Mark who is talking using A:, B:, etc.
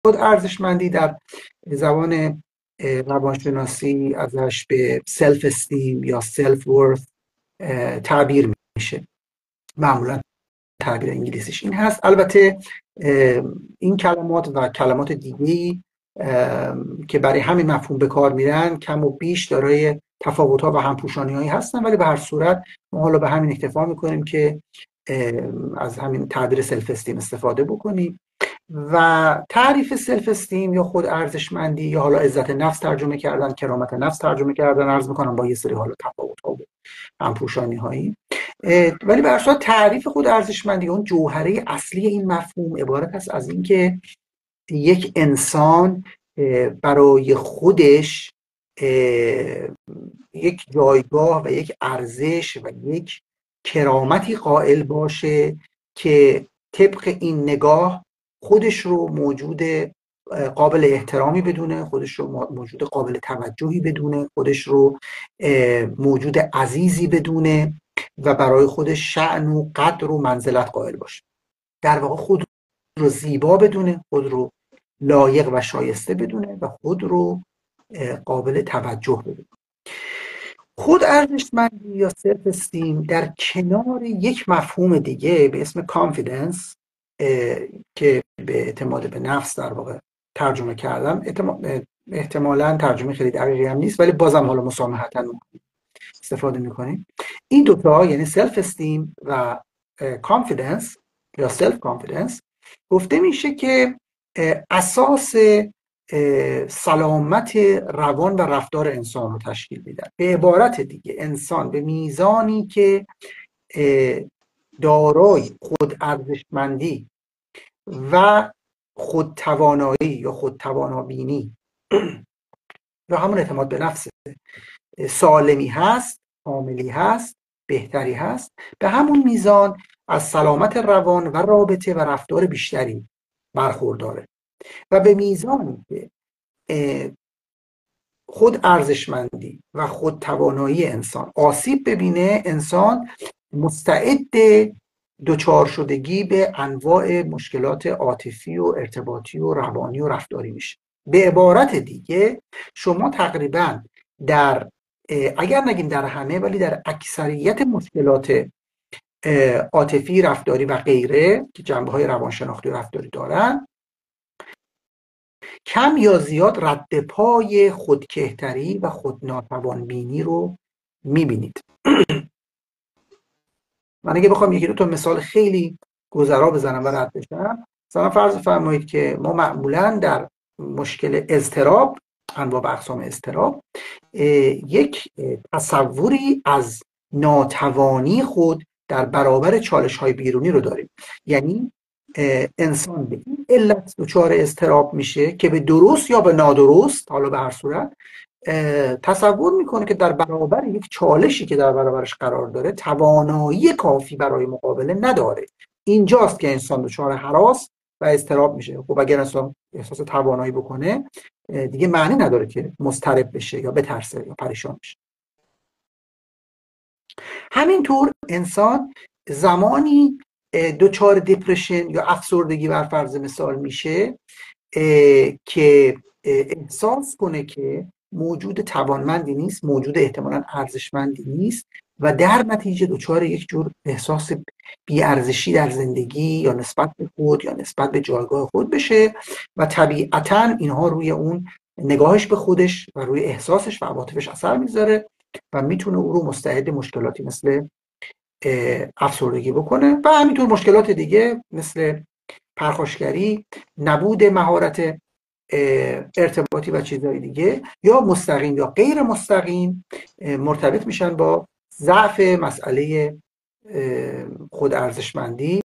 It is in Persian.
A: خود ارزشمندی در زبان روانشناسی ازش به سلف استیم یا سلف ورث تعبیر میشه. معمولا تعبیر انگلیسیش این هست. البته این کلمات و کلمات دیگه‌ای که برای همین مفهوم به کار میرن کم و بیش دارای تفاوت‌ها و همپوشانی‌هایی هستن، ولی به هر صورت ما حالا به همین اکتفا میکنیم که از همین تعبیر سلف استیم استفاده بکنیم. و تعریف سلف استیم یا خود ارزشمندی یا حالا عزت نفس ترجمه کردن، کرامت نفس ترجمه کردن، عرض میکنم با یه سری حالا تفاوت‌ها و همپوشانی‌هایی، ولی به هر صورت تعریف خود ارزشمندی، اون جوهره اصلی این مفهوم، عبارت است از اینکه یک انسان برای خودش یک جایگاه و یک ارزش و یک کرامتی قائل باشه که طبق این نگاه خودش رو موجود قابل احترامی بدونه، خودش رو موجود قابل توجهی بدونه، خودش رو موجود عزیزی بدونه و برای خودش شأن و قدر و منزلت قائل باشه. در واقع خود رو زیبا بدونه، خود رو لایق و شایسته بدونه و خود رو قابل توجه بدونه. خود ارزشمندی یا سلف استیم در کنار یک مفهوم دیگه به اسم کانفیدنس که به اعتماد به نفس در واقع ترجمه کردم، احتمالاً ترجمه خیلی دقیقی هم نیست ولی بازم حالا مسامحتاً استفاده میکنیم. این دوتا یعنی سلف استیم و کانفیدنس یا سلف کانفیدنس گفته میشه که اساس سلامت روان و رفتار انسان رو تشکیل میدن. به عبارت دیگه انسان به میزانی که دارای خود ارزشمندی و خود توانایی یا خود توانابینی یا همون اعتماد به نفس سالمی هست، کاملی هست، بهتری هست، به همون میزان از سلامت روان و رابطه و رفتار بیشتری برخورداره. و به میزانی که خود ارزشمندی و خود توانایی انسان آسیب ببینه، انسان مستعد دچار شدگی به انواع مشکلات عاطفی و ارتباطی و روانی و رفتاری میشه. به عبارت دیگه شما تقریبا در اگر نگیم در همه ولی در اکثریت مشکلات عاطفی، رفتاری و غیره که جنبه‌های روانشناختی و رفتاری دارن، کم یا زیاد رد پای خودکهتری و خودناتوانبینی رو میبینید. من اگه بخوام یکی دو تا مثال خیلی گذرا بزنم و رد بشم، مثلا فرض فرمایید که ما معمولا در مشکل اضطراب، انواع و اقسام اضطراب، یک تصوری از ناتوانی خود در برابر چالش‌های بیرونی رو داریم. یعنی انسان به این علت دچار اضطراب میشه که به درست یا به نادرست، حالا به هر صورت، تصور میکنه که در برابر یک چالشی که در برابرش قرار داره توانایی کافی برای مقابله نداره. اینجاست که انسان دچار هراس و اضطراب میشه. خب اگر انسان احساس توانایی بکنه دیگه معنی نداره که مضطرب بشه یا بترسه یا پریشان بشه. همینطور انسان زمانی دچار دپرشن یا افسردگی بر فرض مثال میشه که احساس کنه که موجود توانمندی نیست، موجود احتمالاً ارزشمندی نیست و در نتیجه دچار یک جور احساس بی‌ارزشی در زندگی یا نسبت به خود یا نسبت به جایگاه خود بشه و طبیعتاً اینها روی اون نگاهش به خودش و روی احساسش و عواطفش اثر میذاره و میتونه او رو مستعد مشکلاتی مثل افسردگی بکنه و همینطور مشکلات دیگه مثل پرخاشگری، نبود مهارت ارتباطی و چیزهای دیگه یا مستقیم یا غیر مستقیم مرتبط میشن با ضعف مسئله خود ارزشمندی